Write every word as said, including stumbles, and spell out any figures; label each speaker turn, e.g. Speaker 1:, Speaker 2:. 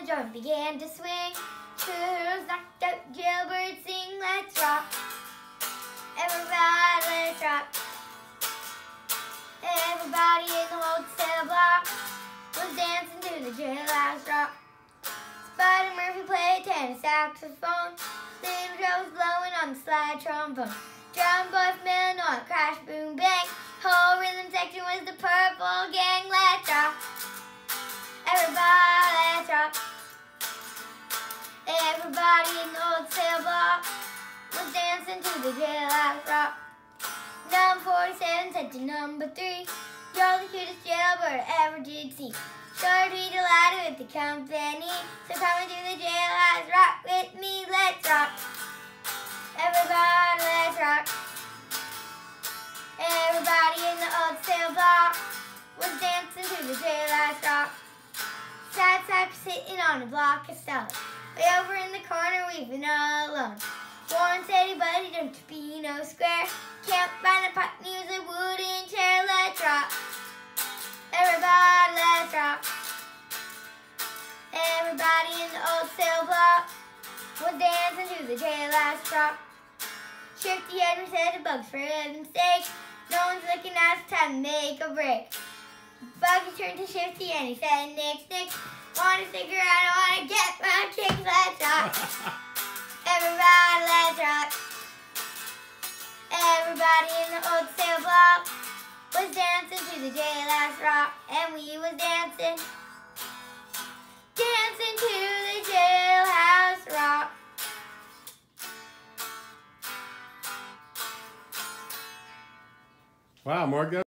Speaker 1: drum began to swing. Toodles knocked out, jailbird sing, let's rock. Everybody, let's rock. Everybody in the wholesale block was dancing to the jailhouse rock. Spud and Murphy played tenor saxophone. Little Joe was blowing on the slide trombone. Drum boy from Illinois, crash, boom, bang. Whole rhythm section was the Purple Gang. Let's rock. Everybody, let's rock. Everybody in the old sail block was dancing to the jailhouse rock. Number forty-seven said to number three, you're the cutest jailbird I ever did see. Sure to be delighted with the company, so come into the jailhouse rock with me. Let's rock. Everybody, let's rock. Everybody in the old sail block was dancing to the jailhouse rock. Sad sack sitting on a block of stone, way over in the corner weeping all alone. Warren said, hey buddy, don't you be no square. Can't find a pot, use a wooden chair. Let's rock. Everybody, let's rock. Everybody in the old sail block was dancing to the jailhouse rock. Shifty Edward said to Bugs, for heaven's sake, no one's looking at us, time to make a break. Buggy turned to Shifty and he said, Nick, Nick, want to figure out how to get my kicks? Let's rock. Everybody, let's rock. Everybody in the old sail block was dancing to the jailhouse rock, and we was dancing, dancing to the jailhouse rock.
Speaker 2: Wow, Morgie.